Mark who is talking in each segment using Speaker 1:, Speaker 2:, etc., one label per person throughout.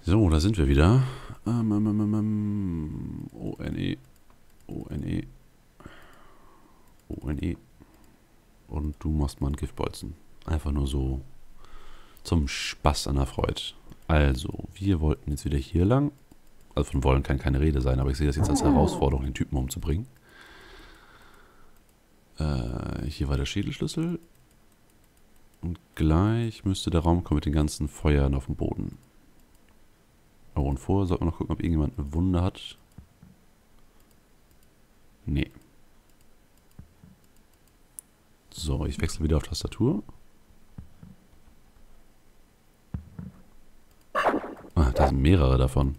Speaker 1: So, da sind wir wieder. O-N-E. O-N-E. O-N-E. Und du machst mal einen Giftbolzen. Einfach nur so zum Spaß an der Freude. Also, wir wollten jetzt wieder hier lang. Also von wollen kann keine Rede sein, aber ich sehe das jetzt als Herausforderung, den Typen umzubringen. Hier war der Schädelschlüssel. Und gleich müsste der Raum kommen mit den ganzen Feuern auf dem Boden. Oh, und vorher sollten wir noch gucken, ob irgendjemand eine Wunde hat. Nee. So, ich wechsle wieder auf Tastatur. Ah, da sind mehrere davon.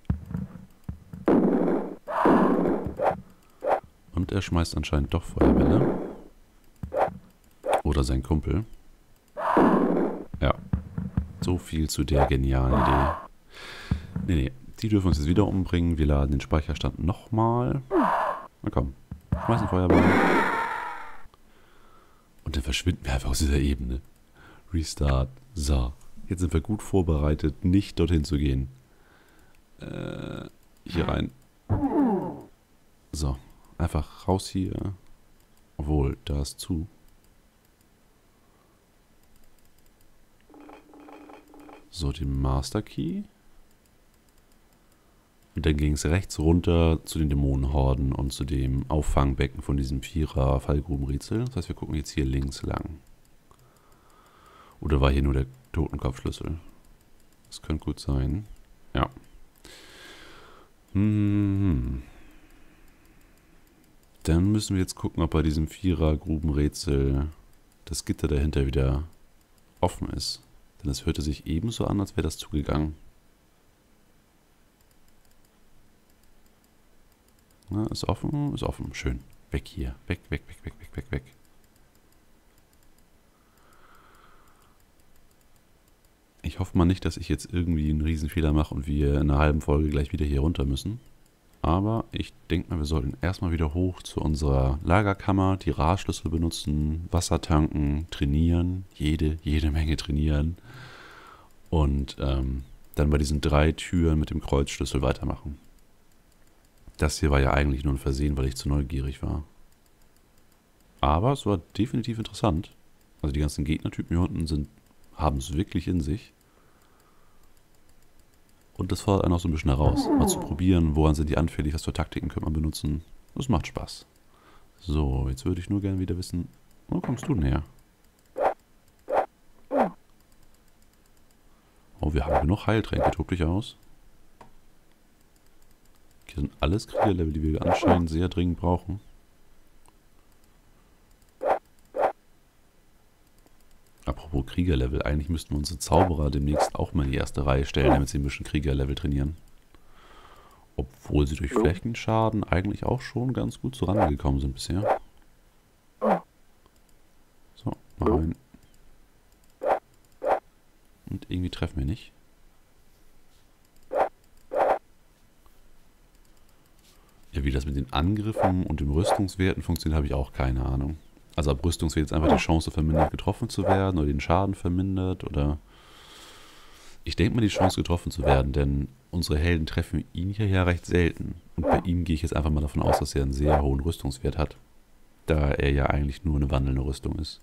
Speaker 1: Und er schmeißt anscheinend doch Feuerbälle. Oder sein Kumpel. Ja. So viel zu der genialen Idee. Nee. Die dürfen uns jetzt wieder umbringen. Wir laden den Speicherstand nochmal. Na komm. Schmeißen Feuerball. Und dann verschwinden wir einfach aus dieser Ebene. Restart. So. Jetzt sind wir gut vorbereitet, nicht dorthin zu gehen. Hier rein. So. Einfach raus hier. Obwohl, da ist zu. So, den Master Key. Und dann ging es rechts runter zu den Dämonenhorden und zu dem Auffangbecken von diesem Vierer-Fallgrubenrätsel. Das heißt, wir gucken jetzt hier links lang. Oder war hier nur der Totenkopfschlüssel? Das könnte gut sein. Ja. Dann müssen wir jetzt gucken, ob bei diesem Vierer-Grubenrätsel das Gitter dahinter wieder offen ist. Denn es hörte sich ebenso an, als wäre das zugegangen. Na, ist offen, ist offen. Schön. Weg hier. Weg, weg, weg, weg, weg, weg, weg. Ich hoffe mal nicht, dass ich jetzt irgendwie einen Riesenfehler mache und wir in einer halben Folge gleich wieder hier runter müssen. Aber ich denke mal, wir sollten erstmal wieder hoch zu unserer Lagerkammer, die Radschlüssel benutzen, Wasser tanken, trainieren, jede Menge trainieren. Und dann bei diesen 3 Türen mit dem Kreuzschlüssel weitermachen. Das hier war ja eigentlich nur ein Versehen, weil ich zu neugierig war. Aber es war definitiv interessant. Also die ganzen Gegnertypen hier unten haben es wirklich in sich. Und das fordert einen auch so ein bisschen heraus. Mal zu probieren, woran sind die anfällig, was für Taktiken könnte man benutzen. Das macht Spaß. So, jetzt würde ich nur gerne wieder wissen, wo kommst du näher? Oh, wir haben genug Heiltränke, tob dich aus. Hier sind alles Kriegerlevel, die wir anscheinend sehr dringend brauchen. Apropos Kriegerlevel, eigentlich müssten wir unsere Zauberer demnächst auch mal in die erste Reihe stellen, damit sie ein bisschen Kriegerlevel trainieren. Obwohl sie durch Flächenschaden eigentlich auch schon ganz gut zurande gekommen sind bisher. So, mal rein. Und irgendwie treffen wir nicht. Ja, wie das mit den Angriffen und den Rüstungswerten funktioniert, habe ich auch keine Ahnung. Also ab Rüstungswert ist einfach die Chance vermindert, getroffen zu werden oder den Schaden vermindert oder... Ich denke mal die Chance getroffen zu werden, denn unsere Helden treffen ihn hier ja recht selten. Und bei ihm gehe ich jetzt einfach mal davon aus, dass er einen sehr hohen Rüstungswert hat. Da er ja eigentlich nur eine wandelnde Rüstung ist.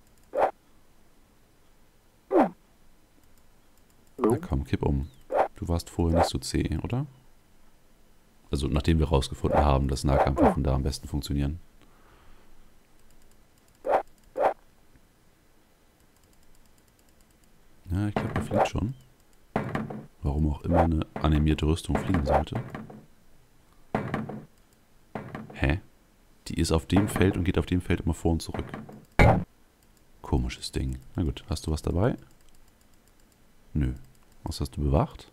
Speaker 1: Na komm, kipp um. Du warst vorher nicht so zäh, oder? Also nachdem wir rausgefunden haben, dass Nahkampfwaffen da am besten funktionieren. Ja, ich glaube, er fliegt schon. Warum auch immer eine animierte Rüstung fliegen sollte. Hä? Die ist auf dem Feld und geht auf dem Feld immer vor und zurück. Komisches Ding. Na gut, hast du was dabei? Nö. Was hast du bewacht?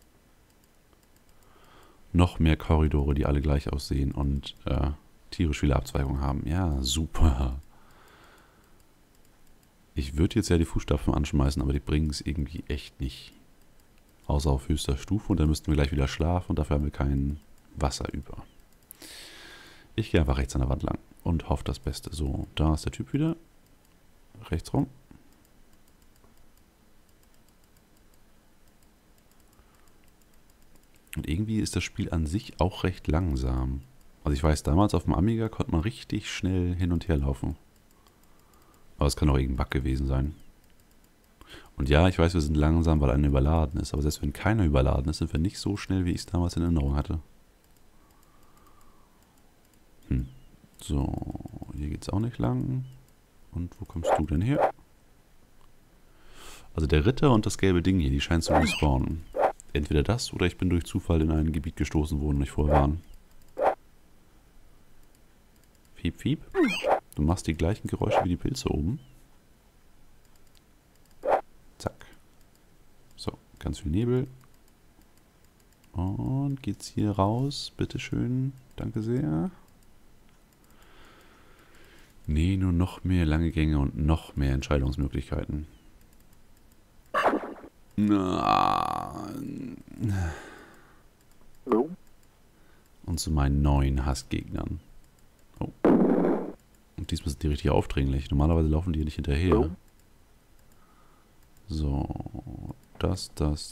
Speaker 1: Noch mehr Korridore, die alle gleich aussehen und tierisch viele Abzweigungen haben. Ja, super. Ich würde jetzt ja die Fußstapfen anschmeißen, aber die bringen es irgendwie echt nicht. Außer auf höchster Stufe und dann müssten wir gleich wieder schlafen und dafür haben wir kein Wasser über. Ich gehe einfach rechts an der Wand lang und hoffe das Beste. So, da ist der Typ wieder. Rechts rum. Und irgendwie ist das Spiel an sich auch recht langsam. Also ich weiß, damals auf dem Amiga konnte man richtig schnell hin und her laufen. Aber es kann auch irgendein Bug gewesen sein. Und ja, ich weiß, wir sind langsam, weil einer überladen ist. Aber selbst wenn keiner überladen ist, sind wir nicht so schnell, wie ich es damals in Erinnerung hatte. So, hier geht's auch nicht lang. Und wo kommst du denn her? Also der Ritter und das gelbe Ding hier, die scheinen zu respawnen. Entweder das oder ich bin durch Zufall in ein Gebiet gestoßen, wo wir nicht vorher waren. Fiep, fiep. Du machst die gleichen Geräusche wie die Pilze oben. Zack. So, ganz viel Nebel. Und geht's hier raus? Bitteschön. Danke sehr. Nee, nur noch mehr lange Gänge und noch mehr Entscheidungsmöglichkeiten. Und zu meinen neuen Hassgegnern. Oh. Und diesmal sind die richtig aufdringlich. Normalerweise laufen die nicht hinterher. So. Das.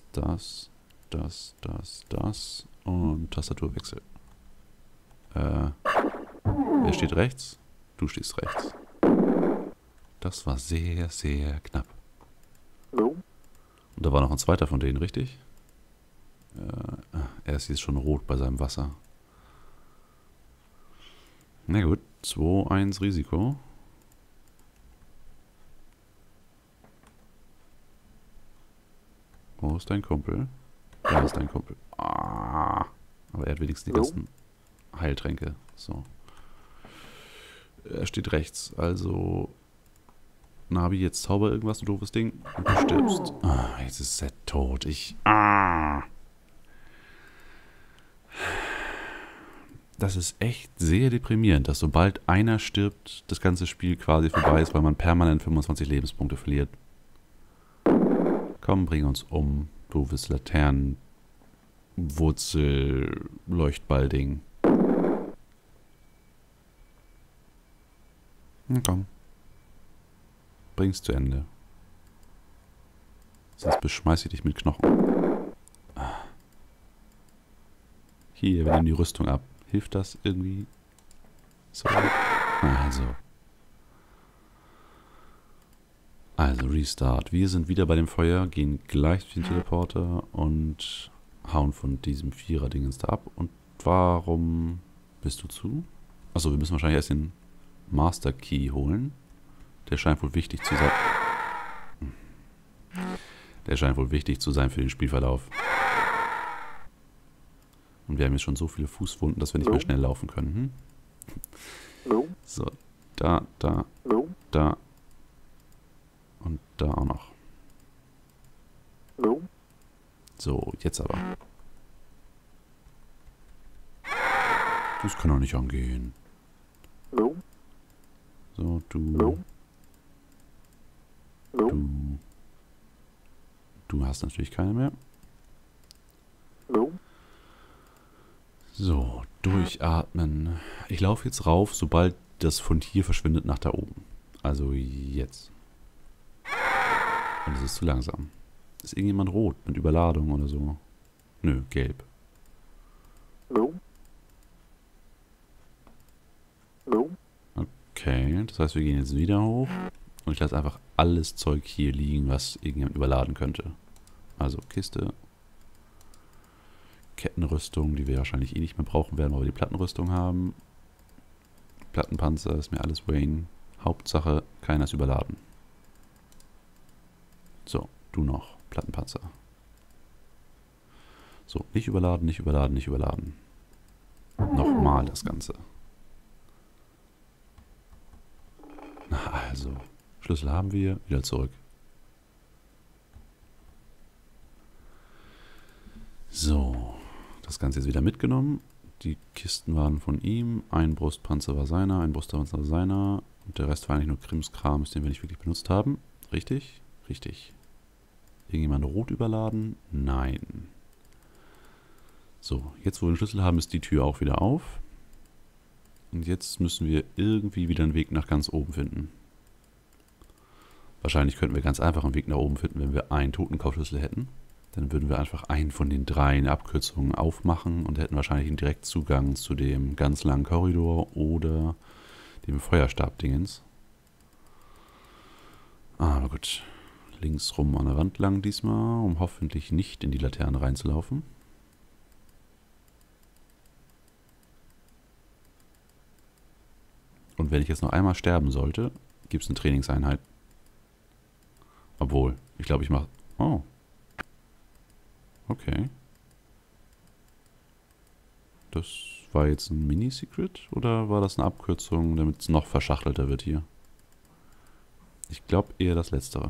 Speaker 1: Und Tastaturwechsel. Wer steht rechts? Du stehst rechts. Das war sehr, sehr knapp. Und da war noch ein zweiter von denen, richtig? Er ist jetzt schon rot bei seinem Wasser. Na gut, 2-1 Risiko. Wo ist dein Kumpel? Da ist dein Kumpel. Ah, aber er hat wenigstens die ganzen Heiltränke. So. Er steht rechts, also... Navi, jetzt zauber irgendwas, du doofes Ding. Und du stirbst. Ah, jetzt ist er tot. Das ist echt sehr deprimierend, dass sobald einer stirbt, das ganze Spiel quasi vorbei ist, weil man permanent 25 Lebenspunkte verliert. Komm, bring uns um, doofes Laternenwurzel-Leuchtballding. Na komm. Bring's zu Ende. Sonst beschmeiß ich dich mit Knochen. Hier, wir nehmen die Rüstung ab. Hilft das irgendwie? So. Also Restart. Wir sind wieder bei dem Feuer, gehen gleich durch den Teleporter und hauen von diesem Vierer-Dingens da ab. Und warum bist du zu? Achso, wir müssen wahrscheinlich erst den Master Key holen. Der scheint wohl wichtig zu sein. Der scheint wohl wichtig zu sein für den Spielverlauf. Und wir haben jetzt schon so viele Fußwunden, dass wir nicht mehr schnell laufen können. So, da. Und da auch noch. So, jetzt aber. Das kann doch nicht angehen. So, Du hast natürlich keine mehr. So, durchatmen. Ich laufe jetzt rauf, sobald das von hier verschwindet nach da oben. Also jetzt. Und es ist zu langsam. Ist irgendjemand rot mit Überladung oder so? Nö, gelb. Okay, das heißt, wir gehen jetzt wieder hoch. Und ich lasse einfach alles Zeug hier liegen, was irgendjemand überladen könnte. Also Kiste. Kettenrüstung, die wir wahrscheinlich eh nicht mehr brauchen werden, weil wir die Plattenrüstung haben. Plattenpanzer, ist mir alles Wayne. Hauptsache, keiner ist überladen. So, du noch. Plattenpanzer. So, nicht überladen, nicht überladen, nicht überladen. Nochmal das Ganze. Na also, Schlüssel haben wir, wieder zurück. So, das Ganze ist wieder mitgenommen. Die Kisten waren von ihm. Ein Brustpanzer war seiner, ein Brustpanzer war seiner. Und der Rest war eigentlich nur Krimskrams, den wir nicht wirklich benutzt haben. Richtig? Richtig. Irgendjemand rot überladen? Nein. So, jetzt wo wir den Schlüssel haben, ist die Tür auch wieder auf. Und jetzt müssen wir irgendwie wieder einen Weg nach ganz oben finden. Wahrscheinlich könnten wir ganz einfach einen Weg nach oben finden, wenn wir einen Totenkaufschlüssel hätten. Dann würden wir einfach einen von den 3 Abkürzungen aufmachen und hätten wahrscheinlich einen Direktzugang zu dem ganz langen Korridor oder dem Feuerstab-Dingens. Aber gut. Links rum an der Wand lang diesmal, um hoffentlich nicht in die Laterne reinzulaufen. Und wenn ich jetzt noch einmal sterben sollte, gibt es eine Trainingseinheit. Obwohl, ich glaube, ich mache... Oh. Okay. Das war jetzt ein Mini-Secret oder war das eine Abkürzung, damit es noch verschachtelter wird hier? Ich glaube eher das Letztere.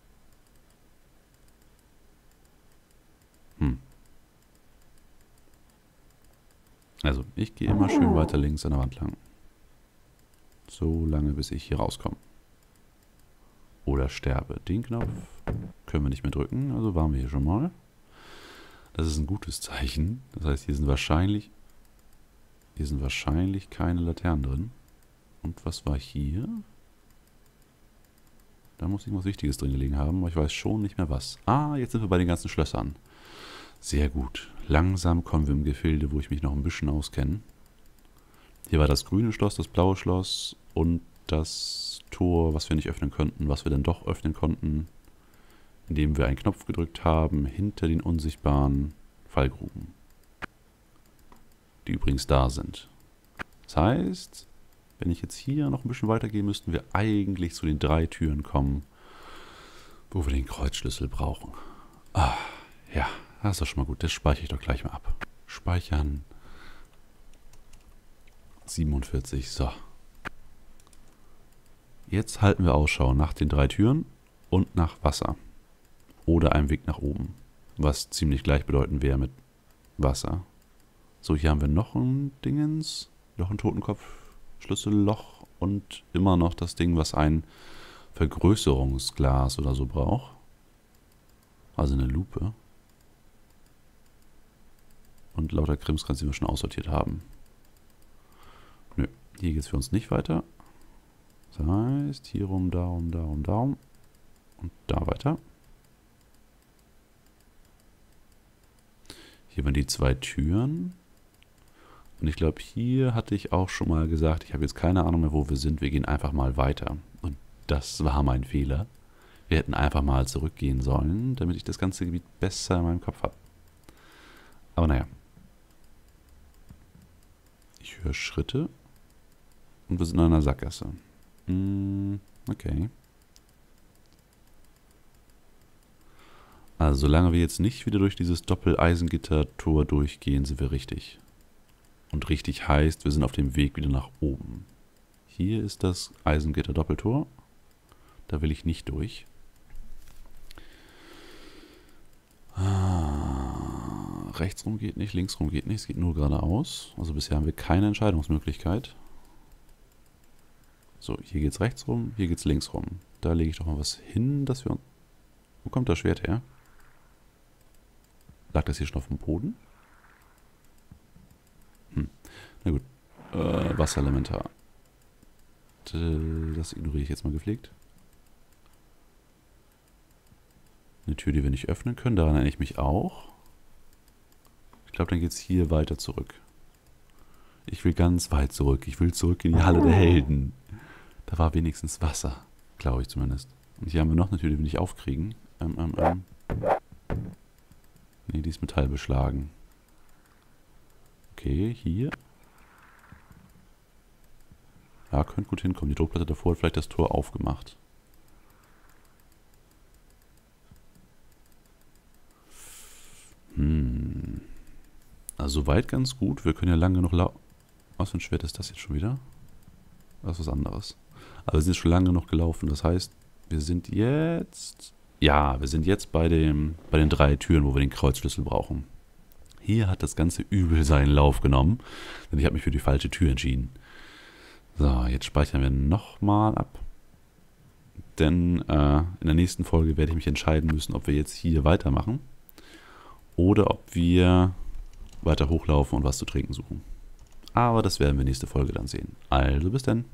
Speaker 1: Also, ich gehe immer schön weiter links an der Wand lang. So lange, bis ich hier rauskomme. Oder sterbe. Den Knopf können wir nicht mehr drücken, also waren wir hier schon mal. Das ist ein gutes Zeichen. Das heißt, hier sind wahrscheinlich keine Laternen drin. Und was war hier? Da muss irgendwas Wichtiges drin gelegen haben, aber ich weiß schon nicht mehr was. Ah, jetzt sind wir bei den ganzen Schlössern. Sehr gut. Langsam kommen wir im Gefilde, wo ich mich noch ein bisschen auskenne. Hier war das grüne Schloss, das blaue Schloss und das Tor, was wir nicht öffnen konnten, was wir dann doch öffnen konnten, indem wir einen Knopf gedrückt haben, hinter den unsichtbaren Fallgruben, die übrigens da sind. Das heißt, wenn ich jetzt hier noch ein bisschen weitergehe, müssten wir eigentlich zu den 3 Türen kommen, wo wir den Kreuzschlüssel brauchen. Ah, ja, das ist doch schon mal gut. Das speichere ich doch gleich mal ab. Speichern. 47, so. Jetzt halten wir Ausschau nach den 3 Türen und nach Wasser. Oder einem Weg nach oben. Was ziemlich gleichbedeutend wäre mit Wasser. So, hier haben wir noch ein Dingens. Noch ein Totenkopf-Schlüsselloch. Und immer noch das Ding, was ein Vergrößerungsglas oder so braucht. Also eine Lupe. Und lauter Krimskrams, die wir schon aussortiert haben. Nö, hier geht es für uns nicht weiter. Das heißt, hier rum, da rum, da rum, da rum. Und da weiter. Hier waren die 2 Türen. Und ich glaube, hier hatte ich auch schon mal gesagt, ich habe jetzt keine Ahnung mehr, wo wir sind. Wir gehen einfach mal weiter. Und das war mein Fehler. Wir hätten einfach mal zurückgehen sollen, damit ich das ganze Gebiet besser in meinem Kopf habe. Aber naja. Ich höre Schritte. Und wir sind in einer Sackgasse. Okay. Also solange wir jetzt nicht wieder durch dieses Doppel-Eisengitter-Tor durchgehen, sind wir richtig. Und richtig heißt, wir sind auf dem Weg wieder nach oben. Hier ist das Eisengitter-Doppeltor. Da will ich nicht durch. Rechts rum geht nicht, links rum geht nicht, es geht nur geradeaus. Also bisher haben wir keine Entscheidungsmöglichkeit. So, hier geht's rechts rum, hier geht's links rum. Da lege ich doch mal was hin, dass wir... Wo kommt das Schwert her? Lag das hier schon auf dem Boden? Na gut. Wasserelementar. Das ignoriere ich jetzt mal gepflegt. Eine Tür, die wir nicht öffnen können, daran erinnere ich mich auch. Ich glaube, dann geht es hier weiter zurück. Ich will ganz weit zurück. Ich will zurück in die Halle der Helden. Da war wenigstens Wasser, glaube ich zumindest. Und hier haben wir noch eine Tür, die wir nicht aufkriegen. Ne, die ist metallbeschlagen. Okay, hier. Ja, könnte gut hinkommen. Die Druckplatte davor hat vielleicht das Tor aufgemacht. Also soweit ganz gut. Wir können ja lange noch laufen. Was für ein Schwert ist das jetzt schon wieder? Das ist was anderes. Aber wir sind schon lange noch gelaufen. Das heißt, wir sind jetzt... Ja, wir sind jetzt bei den 3 Türen, wo wir den Kreuzschlüssel brauchen. Hier hat das Ganze übel seinen Lauf genommen. Denn ich habe mich für die falsche Tür entschieden. So, jetzt speichern wir nochmal ab. Denn in der nächsten Folge werde ich mich entscheiden müssen, ob wir jetzt hier weitermachen. Oder ob wir weiter hochlaufen und was zu trinken suchen. Aber das werden wir nächste Folge dann sehen. Also bis dann.